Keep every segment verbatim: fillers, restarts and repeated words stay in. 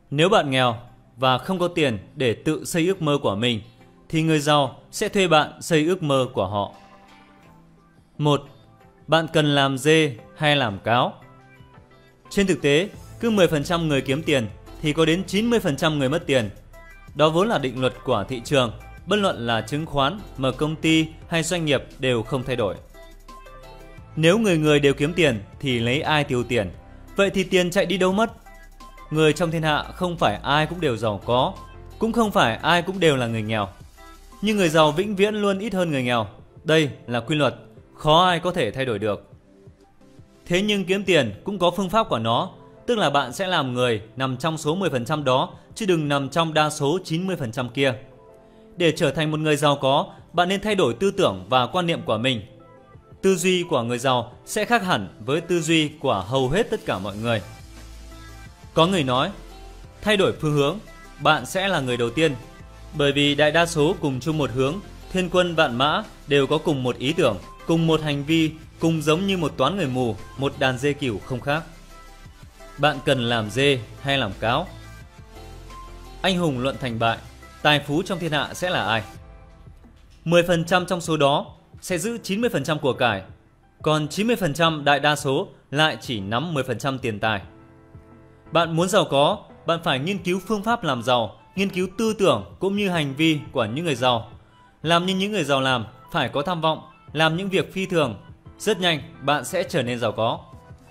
Nếu bạn nghèo và không có tiền để tự xây ước mơ của mình, thì người giàu sẽ thuê bạn xây ước mơ của họ. một. Bạn cần làm dê hay làm cáo? Trên thực tế, cứ mười phần trăm người kiếm tiền thì có đến chín mươi phần trăm người mất tiền. Đó vốn là định luật của thị trường, bất luận là chứng khoán, mở công ty hay doanh nghiệp đều không thay đổi. Nếu người người đều kiếm tiền thì lấy ai tiêu tiền? Vậy thì tiền chạy đi đâu mất? Người trong thiên hạ không phải ai cũng đều giàu có, cũng không phải ai cũng đều là người nghèo. Nhưng người giàu vĩnh viễn luôn ít hơn người nghèo. Đây là quy luật, khó ai có thể thay đổi được. Thế nhưng kiếm tiền cũng có phương pháp của nó, tức là bạn sẽ làm người nằm trong số mười phần trăm đó, chứ đừng nằm trong đa số chín mươi phần trăm kia. Để trở thành một người giàu có, bạn nên thay đổi tư tưởng và quan niệm của mình. Tư duy của người giàu sẽ khác hẳn với tư duy của hầu hết tất cả mọi người. Có người nói, thay đổi phương hướng, bạn sẽ là người đầu tiên. Bởi vì đại đa số cùng chung một hướng, thiên quân vạn mã đều có cùng một ý tưởng, cùng một hành vi, cùng giống như một toán người mù, một đàn dê cừu không khác. Bạn cần làm dê hay làm cáo? Anh hùng luận thành bại, tài phú trong thiên hạ sẽ là ai? mười phần trăm trong số đó sẽ giữ chín mươi phần trăm của cải, còn chín mươi phần trăm đại đa số lại chỉ nắm mười phần trăm tiền tài. Bạn muốn giàu có, bạn phải nghiên cứu phương pháp làm giàu, nghiên cứu tư tưởng cũng như hành vi của những người giàu. Làm như những người giàu làm, phải có tham vọng, làm những việc phi thường. Rất nhanh bạn sẽ trở nên giàu có.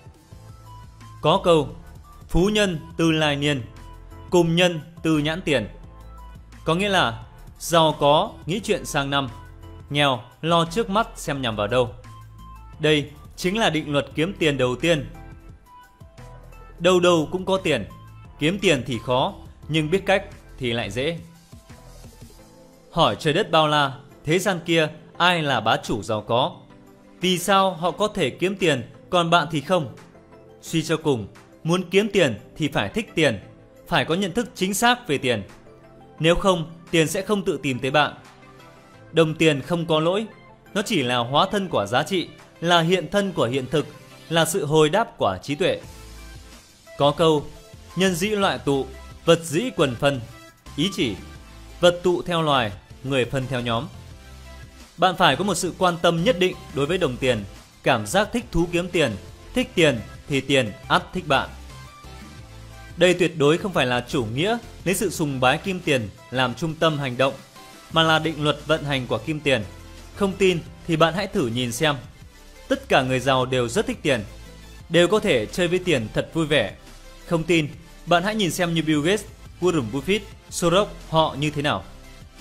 Có câu, phú nhân từ lai niên, cùng nhân từ nhãn tiền. Có nghĩa là giàu có nghĩ chuyện sang năm, nghèo lo trước mắt xem nhằm vào đâu. Đây chính là định luật kiếm tiền đầu tiên. Đâu đâu cũng có tiền, kiếm tiền thì khó, nhưng biết cách thì lại dễ. Hỏi trời đất bao la, thế gian kia ai là bá chủ giàu có? Vì sao họ có thể kiếm tiền, còn bạn thì không? Suy cho cùng, muốn kiếm tiền thì phải thích tiền, phải có nhận thức chính xác về tiền. Nếu không, tiền sẽ không tự tìm tới bạn. Đồng tiền không có lỗi, nó chỉ là hóa thân của giá trị, là hiện thân của hiện thực, là sự hồi đáp của trí tuệ. Có câu, nhân dĩ loại tụ, vật dĩ quần phân. Ý chỉ, vật tụ theo loài, người phân theo nhóm. Bạn phải có một sự quan tâm nhất định đối với đồng tiền, cảm giác thích thú kiếm tiền, thích tiền thì tiền ắt thích bạn. Đây tuyệt đối không phải là chủ nghĩa lấy sự sùng bái kim tiền làm trung tâm hành động, mà là định luật vận hành của kim tiền. Không tin thì bạn hãy thử nhìn xem. Tất cả người giàu đều rất thích tiền, đều có thể chơi với tiền thật vui vẻ. Không tin, bạn hãy nhìn xem như Bill Gates, Warren Buffett, Soros họ như thế nào.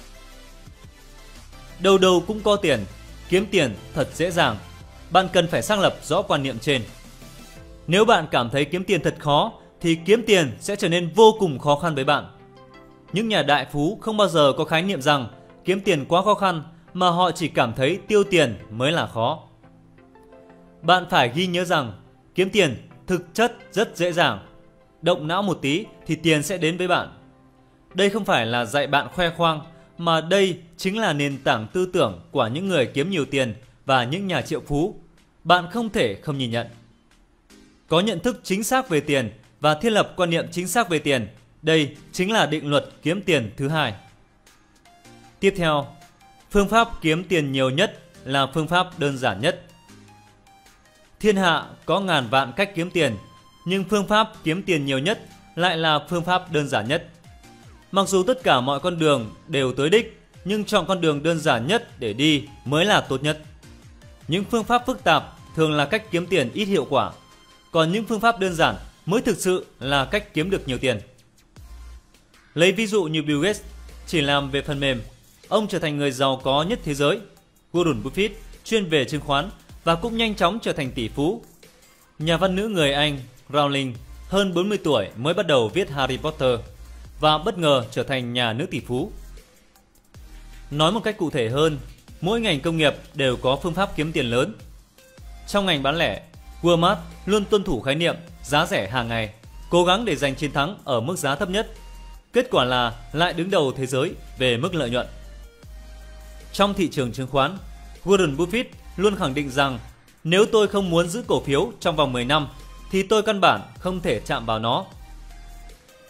Đâu đâu cũng có tiền, kiếm tiền thật dễ dàng. Bạn cần phải xác lập rõ quan niệm trên. Nếu bạn cảm thấy kiếm tiền thật khó, thì kiếm tiền sẽ trở nên vô cùng khó khăn với bạn. Những nhà đại phú không bao giờ có khái niệm rằng kiếm tiền quá khó khăn, mà họ chỉ cảm thấy tiêu tiền mới là khó. Bạn phải ghi nhớ rằng kiếm tiền thực chất rất dễ dàng. Động não một tí thì tiền sẽ đến với bạn. Đây không phải là dạy bạn khoe khoang, mà đây chính là nền tảng tư tưởng của những người kiếm nhiều tiền và những nhà triệu phú. Bạn không thể không nhìn nhận. Có nhận thức chính xác về tiền và thiết lập quan niệm chính xác về tiền, đây chính là định luật kiếm tiền thứ hai. Tiếp theo, phương pháp kiếm tiền nhiều nhất là phương pháp đơn giản nhất. Thiên hạ có ngàn vạn cách kiếm tiền, nhưng phương pháp kiếm tiền nhiều nhất lại là phương pháp đơn giản nhất. Mặc dù tất cả mọi con đường đều tới đích, nhưng chọn con đường đơn giản nhất để đi mới là tốt nhất. Những phương pháp phức tạp thường là cách kiếm tiền ít hiệu quả, còn những phương pháp đơn giản mới thực sự là cách kiếm được nhiều tiền. Lấy ví dụ như Bill Gates, chỉ làm về phần mềm, ông trở thành người giàu có nhất thế giới. Warren Buffett chuyên về chứng khoán và cũng nhanh chóng trở thành tỷ phú. Nhà văn nữ người Anh Rowling hơn bốn mươi tuổi mới bắt đầu viết Harry Potter và bất ngờ trở thành nhà nữ tỷ phú. Nói một cách cụ thể hơn, mỗi ngành công nghiệp đều có phương pháp kiếm tiền lớn. Trong ngành bán lẻ, Walmart luôn tuân thủ khái niệm giá rẻ hàng ngày, cố gắng để giành chiến thắng ở mức giá thấp nhất. Kết quả là lại đứng đầu thế giới về mức lợi nhuận. Trong thị trường chứng khoán, Warren Buffett luôn khẳng định rằng nếu tôi không muốn giữ cổ phiếu trong vòng mười năm thì tôi căn bản không thể chạm vào nó.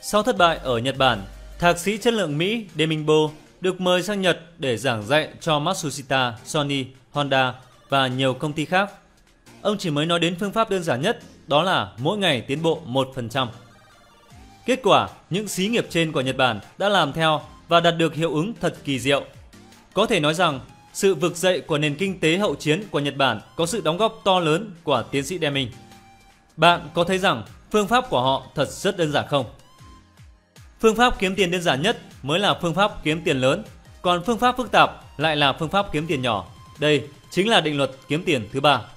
Sau thất bại ở Nhật Bản, thạc sĩ chất lượng Mỹ Demingbo được mời sang Nhật để giảng dạy cho Matsushita, Sony, Honda và nhiều công ty khác. Ông chỉ mới nói đến phương pháp đơn giản nhất, đó là mỗi ngày tiến bộ một phần trăm. Kết quả, những xí nghiệp trên của Nhật Bản đã làm theo và đạt được hiệu ứng thật kỳ diệu. Có thể nói rằng, sự vực dậy của nền kinh tế hậu chiến của Nhật Bản có sự đóng góp to lớn của tiến sĩ Deming. Bạn có thấy rằng phương pháp của họ thật rất đơn giản không? Phương pháp kiếm tiền đơn giản nhất mới là phương pháp kiếm tiền lớn, còn phương pháp phức tạp lại là phương pháp kiếm tiền nhỏ. Đây chính là định luật kiếm tiền thứ ba.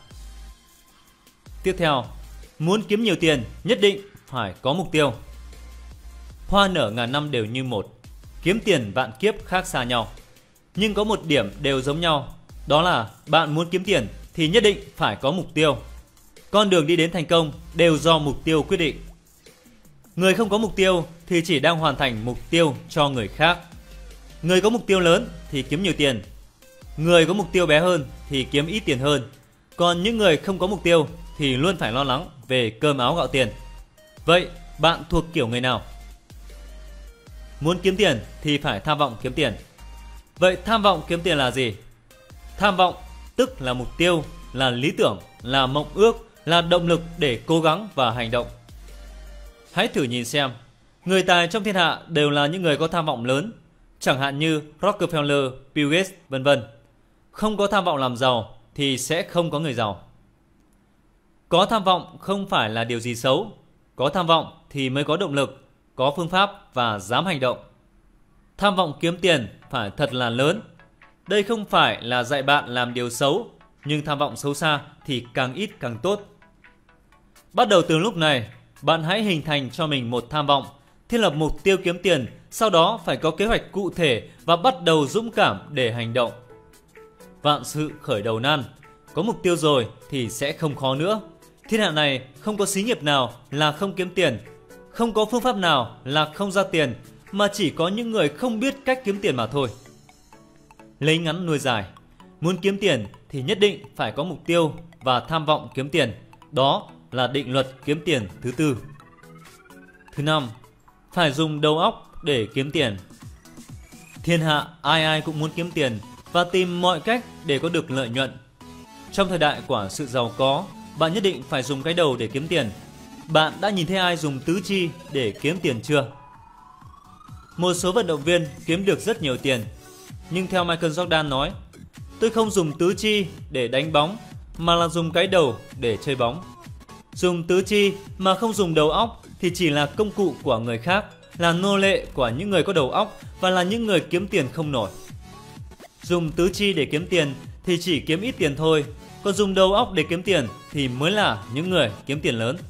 Tiếp theo, muốn kiếm nhiều tiền nhất định phải có mục tiêu. Hoa nở ngàn năm đều như một, kiếm tiền vạn kiếp khác xa nhau. Nhưng có một điểm đều giống nhau, đó là bạn muốn kiếm tiền thì nhất định phải có mục tiêu. Con đường đi đến thành công đều do mục tiêu quyết định. Người không có mục tiêu thì chỉ đang hoàn thành mục tiêu cho người khác. Người có mục tiêu lớn thì kiếm nhiều tiền. Người có mục tiêu bé hơn thì kiếm ít tiền hơn. Còn những người không có mục tiêu thì luôn phải lo lắng về cơm áo gạo tiền. Vậy bạn thuộc kiểu người nào? Muốn kiếm tiền thì phải tham vọng kiếm tiền. Vậy tham vọng kiếm tiền là gì? Tham vọng tức là mục tiêu, là lý tưởng, là mộng ước, là động lực để cố gắng và hành động. Hãy thử nhìn xem, người tài trong thiên hạ đều là những người có tham vọng lớn, chẳng hạn như Rockefeller, Bill Gates, vân vân. Không có tham vọng làm giàu thì sẽ không có người giàu. Có tham vọng không phải là điều gì xấu, có tham vọng thì mới có động lực, có phương pháp và dám hành động. Tham vọng kiếm tiền phải thật là lớn. Đây không phải là dạy bạn làm điều xấu, nhưng tham vọng xấu xa thì càng ít càng tốt. Bắt đầu từ lúc này, bạn hãy hình thành cho mình một tham vọng, thiết lập mục tiêu kiếm tiền, sau đó phải có kế hoạch cụ thể và bắt đầu dũng cảm để hành động. Vạn sự khởi đầu nan, có mục tiêu rồi thì sẽ không khó nữa. Thiên hạ này không có xí nghiệp nào là không kiếm tiền, không có phương pháp nào là không ra tiền, mà chỉ có những người không biết cách kiếm tiền mà thôi. Lấy ngắn nuôi dài, muốn kiếm tiền thì nhất định phải có mục tiêu và tham vọng kiếm tiền. Đó là định luật kiếm tiền thứ tư. Thứ năm, phải dùng đầu óc để kiếm tiền. Thiên hạ ai ai cũng muốn kiếm tiền và tìm mọi cách để có được lợi nhuận. Trong thời đại của sự giàu có, bạn nhất định phải dùng cái đầu để kiếm tiền. Bạn đã nhìn thấy ai dùng tứ chi để kiếm tiền chưa? Một số vận động viên kiếm được rất nhiều tiền, nhưng theo Michael Jordan nói, tôi không dùng tứ chi để đánh bóng, mà là dùng cái đầu để chơi bóng. Dùng tứ chi mà không dùng đầu óc thì chỉ là công cụ của người khác, là nô lệ của những người có đầu óc và là những người kiếm tiền không nổi. Dùng tứ chi để kiếm tiền thì chỉ kiếm ít tiền thôi, còn dùng đầu óc để kiếm tiền thì mới là những người kiếm tiền lớn.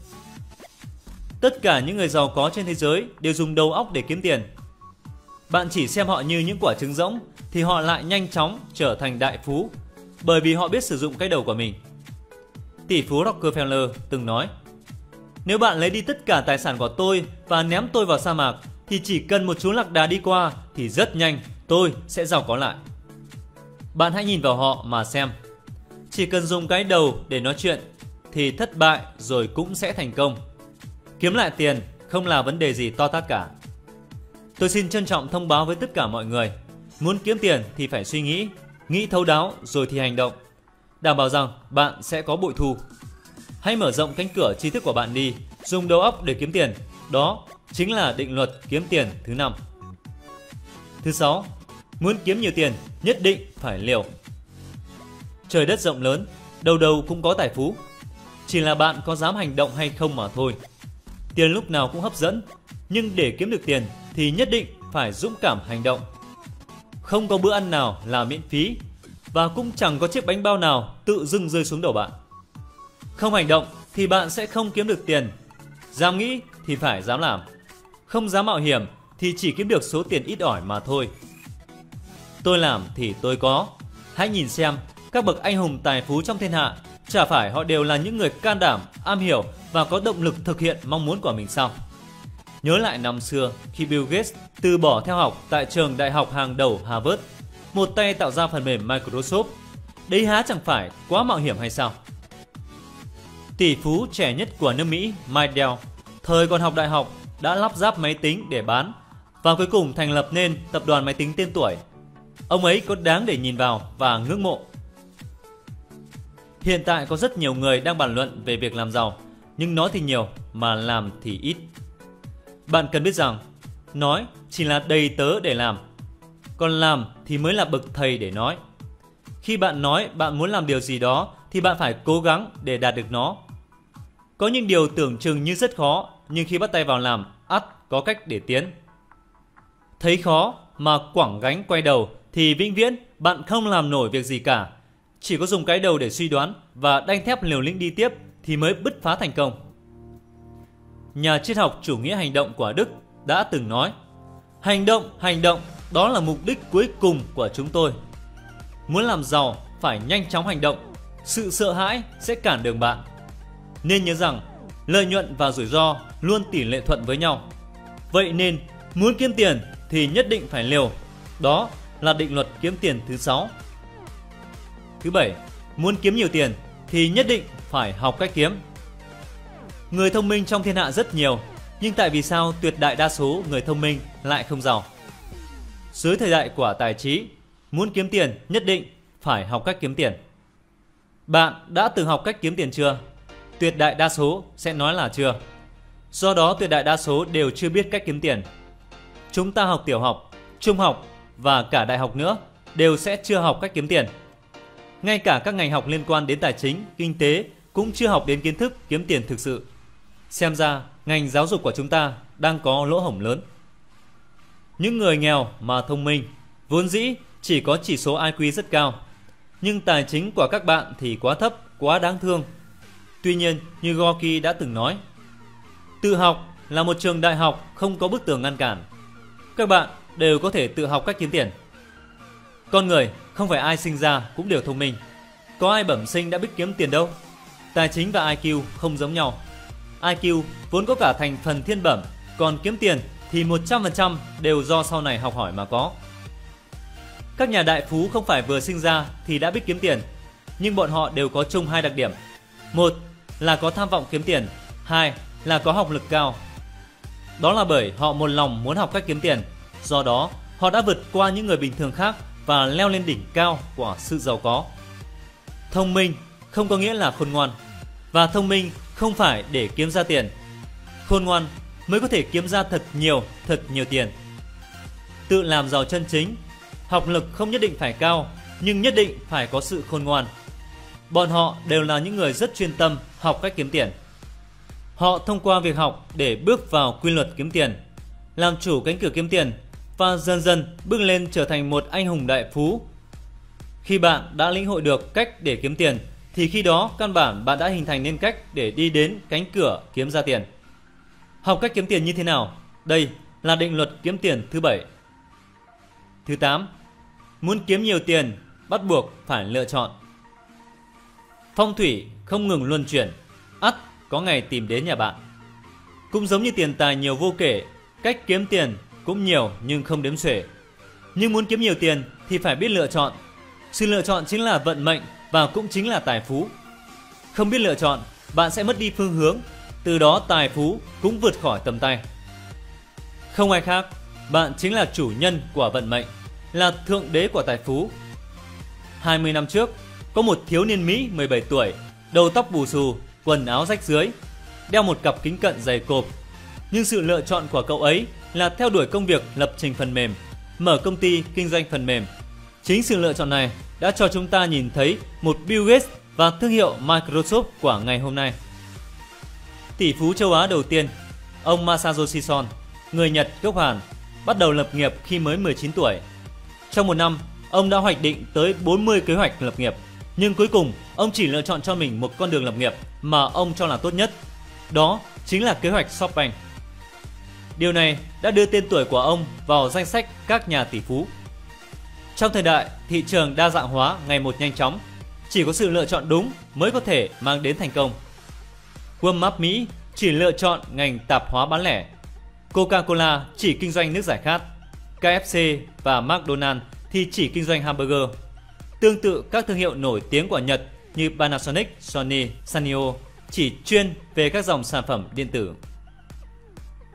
Tất cả những người giàu có trên thế giới đều dùng đầu óc để kiếm tiền. Bạn chỉ xem họ như những quả trứng rỗng thì họ lại nhanh chóng trở thành đại phú, bởi vì họ biết sử dụng cái đầu của mình. Tỷ phú Rockefeller từng nói, nếu bạn lấy đi tất cả tài sản của tôi và ném tôi vào sa mạc thì chỉ cần một chú lạc đà đi qua thì rất nhanh tôi sẽ giàu có lại. Bạn hãy nhìn vào họ mà xem. Chỉ cần dùng cái đầu để nói chuyện thì thất bại rồi cũng sẽ thành công. Kiếm lại tiền không là vấn đề gì to tát cả. Tôi xin trân trọng thông báo với tất cả mọi người, muốn kiếm tiền thì phải suy nghĩ, nghĩ thấu đáo rồi thì hành động. Đảm bảo rằng bạn sẽ có bội thu. Hãy mở rộng cánh cửa tri thức của bạn đi, dùng đầu óc để kiếm tiền. Đó chính là định luật kiếm tiền thứ năm. Thứ sáu, muốn kiếm nhiều tiền nhất định phải liều. Trời đất rộng lớn, đầu đầu cũng có tài phú. Chỉ là bạn có dám hành động hay không mà thôi. Tiền lúc nào cũng hấp dẫn, nhưng để kiếm được tiền thì nhất định phải dũng cảm hành động. Không có bữa ăn nào là miễn phí, và cũng chẳng có chiếc bánh bao nào tự dưng rơi xuống đầu bạn. Không hành động thì bạn sẽ không kiếm được tiền. Dám nghĩ thì phải dám làm. Không dám mạo hiểm thì chỉ kiếm được số tiền ít ỏi mà thôi. Tôi làm thì tôi có. Hãy nhìn xem các bậc anh hùng tài phú trong thiên hạ, chả phải họ đều là những người can đảm, am hiểu và có động lực thực hiện mong muốn của mình sao? Nhớ lại năm xưa khi Bill Gates từ bỏ theo học tại trường đại học hàng đầu Harvard, một tay tạo ra phần mềm Microsoft. Đấy há chẳng phải quá mạo hiểm hay sao? Tỷ phú trẻ nhất của nước Mỹ Mike Dell, thời còn học đại học, đã lắp ráp máy tính để bán và cuối cùng thành lập nên tập đoàn máy tính tên tuổi. Ông ấy có đáng để nhìn vào và ngưỡng mộ. Hiện tại có rất nhiều người đang bàn luận về việc làm giàu, nhưng nói thì nhiều mà làm thì ít. Bạn cần biết rằng nói chỉ là đầy tớ để làm, còn làm thì mới là bậc thầy để nói. Khi bạn nói bạn muốn làm điều gì đó thì bạn phải cố gắng để đạt được nó. Có những điều tưởng chừng như rất khó, nhưng khi bắt tay vào làm, ắt có cách để tiến. Thấy khó mà quẳng gánh quay đầu thì vĩnh viễn bạn không làm nổi việc gì cả. Chỉ có dùng cái đầu để suy đoán và đanh thép liều lĩnh đi tiếp thì mới bứt phá thành công. Nhà triết học chủ nghĩa hành động của Đức đã từng nói: hành động, hành động, đó là mục đích cuối cùng của chúng tôi. Muốn làm giàu phải nhanh chóng hành động, sự sợ hãi sẽ cản đường bạn. Nên nhớ rằng lợi nhuận và rủi ro luôn tỷ lệ thuận với nhau. Vậy nên muốn kiếm tiền thì nhất định phải liều. Đó là định luật kiếm tiền thứ sáu. Thứ bảy, muốn kiếm nhiều tiền thì nhất định phải học cách kiếm. Người thông minh trong thiên hạ rất nhiều, nhưng tại vì sao tuyệt đại đa số người thông minh lại không giàu? Dưới thời đại của tài trí, muốn kiếm tiền nhất định phải học cách kiếm tiền. Bạn đã từng học cách kiếm tiền chưa? Tuyệt đại đa số sẽ nói là chưa. Do đó tuyệt đại đa số đều chưa biết cách kiếm tiền. Chúng ta học tiểu học, trung học và cả đại học nữa đều sẽ chưa học cách kiếm tiền. Ngay cả các ngành học liên quan đến tài chính, kinh tế cũng chưa học đến kiến thức kiếm tiền thực sự. Xem ra ngành giáo dục của chúng ta đang có lỗ hổng lớn. Những người nghèo mà thông minh vốn dĩ chỉ có chỉ số i kiu rất cao, nhưng tài chính của các bạn thì quá thấp, quá đáng thương. Tuy nhiên, như Gorky đã từng nói, tự học là một trường đại học không có bức tường ngăn cản. Các bạn đều có thể tự học cách kiếm tiền. Con người không phải ai sinh ra cũng đều thông minh. Có ai bẩm sinh đã biết kiếm tiền đâu. Tài chính và i kiu không giống nhau. i kiu vốn có cả thành phần thiên bẩm, còn kiếm tiền thì một trăm phần trăm đều do sau này học hỏi mà có. Các nhà đại phú không phải vừa sinh ra thì đã biết kiếm tiền, nhưng bọn họ đều có chung hai đặc điểm. Một là có tham vọng kiếm tiền, hai là có học lực cao. Đó là bởi họ một lòng muốn học cách kiếm tiền, do đó họ đã vượt qua những người bình thường khác và leo lên đỉnh cao của sự giàu có. Thông minh không có nghĩa là khôn ngoan, và thông minh không phải để kiếm ra tiền. Khôn ngoan mới có thể kiếm ra thật nhiều, thật nhiều tiền. Tự làm giàu chân chính, học lực không nhất định phải cao, nhưng nhất định phải có sự khôn ngoan. Bọn họ đều là những người rất chuyên tâm học cách kiếm tiền. Họ thông qua việc học để bước vào quy luật kiếm tiền, làm chủ cánh cửa kiếm tiền và dần dần bước lên trở thành một anh hùng đại phú. Khi bạn đã lĩnh hội được cách để kiếm tiền thì khi đó căn bản bạn đã hình thành nên cách để đi đến cánh cửa kiếm ra tiền. Học cách kiếm tiền như thế nào? Đây là định luật kiếm tiền thứ bảy. Thứ tám, muốn kiếm nhiều tiền bắt buộc phải lựa chọn. Phong thủy không ngừng luân chuyển, ắt có ngày tìm đến nhà bạn. Cũng giống như tiền tài nhiều vô kể, cách kiếm tiền cũng nhiều nhưng không đếm xuể. Nhưng muốn kiếm nhiều tiền thì phải biết lựa chọn. Sự lựa chọn chính là vận mệnh và cũng chính là tài phú. Không biết lựa chọn, bạn sẽ mất đi phương hướng, từ đó tài phú cũng vượt khỏi tầm tay. Không ai khác, bạn chính là chủ nhân của vận mệnh, là thượng đế của tài phú. hai mươi năm trước, có một thiếu niên Mỹ mười bảy tuổi, đầu tóc bù xù, quần áo rách rưới, đeo một cặp kính cận dày cộp. Nhưng sự lựa chọn của cậu ấy là theo đuổi công việc lập trình phần mềm, mở công ty kinh doanh phần mềm. Chính sự lựa chọn này đã cho chúng ta nhìn thấy một Bill Gates và thương hiệu Microsoft của ngày hôm nay. Tỷ phú châu Á đầu tiên, ông Masayoshi Son, người Nhật gốc Hàn, bắt đầu lập nghiệp khi mới mười chín tuổi. Trong một năm, ông đã hoạch định tới bốn mươi kế hoạch lập nghiệp, nhưng cuối cùng ông chỉ lựa chọn cho mình một con đường lập nghiệp mà ông cho là tốt nhất. Đó chính là kế hoạch SoftBank. Điều này đã đưa tên tuổi của ông vào danh sách các nhà tỷ phú. Trong thời đại thị trường đa dạng hóa ngày một nhanh chóng, chỉ có sự lựa chọn đúng mới có thể mang đến thành công. Walmart Mỹ chỉ lựa chọn ngành tạp hóa bán lẻ. Coca-Cola chỉ kinh doanh nước giải khát. ca ép xê và McDonald's thì chỉ kinh doanh hamburger. Tương tự các thương hiệu nổi tiếng của Nhật như Panasonic, Sony, Sanyo chỉ chuyên về các dòng sản phẩm điện tử.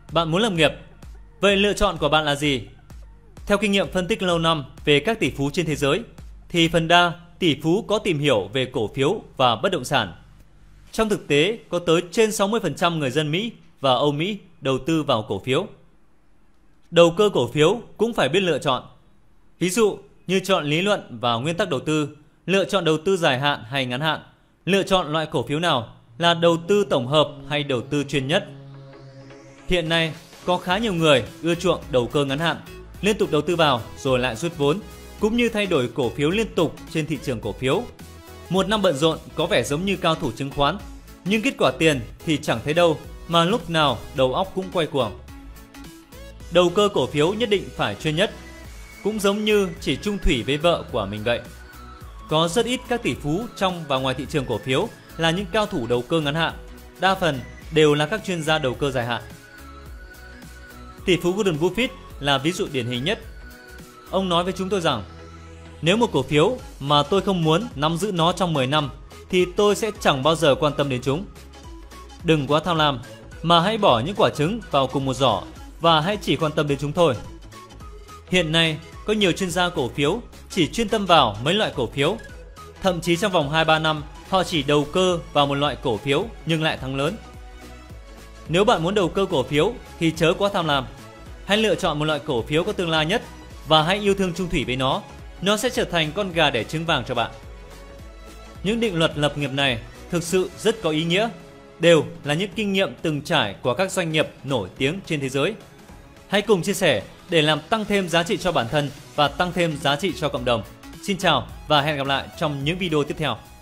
Bạn muốn lập nghiệp. Vậy lựa chọn của bạn là gì? Theo kinh nghiệm phân tích lâu năm về các tỷ phú trên thế giới, thì phần đa tỷ phú có tìm hiểu về cổ phiếu và bất động sản. Trong thực tế, có tới trên sáu mươi phần trăm người dân Mỹ và Âu Mỹ đầu tư vào cổ phiếu. Đầu cơ cổ phiếu cũng phải biết lựa chọn. Ví dụ như chọn lý luận và nguyên tắc đầu tư, lựa chọn đầu tư dài hạn hay ngắn hạn, lựa chọn loại cổ phiếu nào là đầu tư tổng hợp hay đầu tư chuyên nhất. Hiện nay, có khá nhiều người ưa chuộng đầu cơ ngắn hạn, liên tục đầu tư vào rồi lại rút vốn, cũng như thay đổi cổ phiếu liên tục trên thị trường cổ phiếu. Một năm bận rộn có vẻ giống như cao thủ chứng khoán, nhưng kết quả tiền thì chẳng thấy đâu, mà lúc nào đầu óc cũng quay cuồng. Đầu cơ cổ phiếu nhất định phải chuyên nhất, cũng giống như chỉ chung thủy với vợ của mình vậy. Có rất ít các tỷ phú trong và ngoài thị trường cổ phiếu là những cao thủ đầu cơ ngắn hạn, đa phần đều là các chuyên gia đầu cơ dài hạn. Tỷ phú Warren Buffett là ví dụ điển hình nhất. Ông nói với chúng tôi rằng, nếu một cổ phiếu mà tôi không muốn nắm giữ nó trong mười năm thì tôi sẽ chẳng bao giờ quan tâm đến chúng. Đừng quá tham lam, mà hãy bỏ những quả trứng vào cùng một giỏ và hãy chỉ quan tâm đến chúng thôi. Hiện nay, có nhiều chuyên gia cổ phiếu chỉ chuyên tâm vào mấy loại cổ phiếu. Thậm chí trong vòng hai ba năm, họ chỉ đầu cơ vào một loại cổ phiếu nhưng lại thắng lớn. Nếu bạn muốn đầu cơ cổ phiếu thì chớ quá tham lam. Hãy lựa chọn một loại cổ phiếu có tương lai nhất và hãy yêu thương chung thủy với nó. Nó sẽ trở thành con gà đẻ trứng vàng cho bạn. Những định luật lập nghiệp này thực sự rất có ý nghĩa, đều là những kinh nghiệm từng trải của các doanh nghiệp nổi tiếng trên thế giới. Hãy cùng chia sẻ để làm tăng thêm giá trị cho bản thân và tăng thêm giá trị cho cộng đồng. Xin chào và hẹn gặp lại trong những video tiếp theo.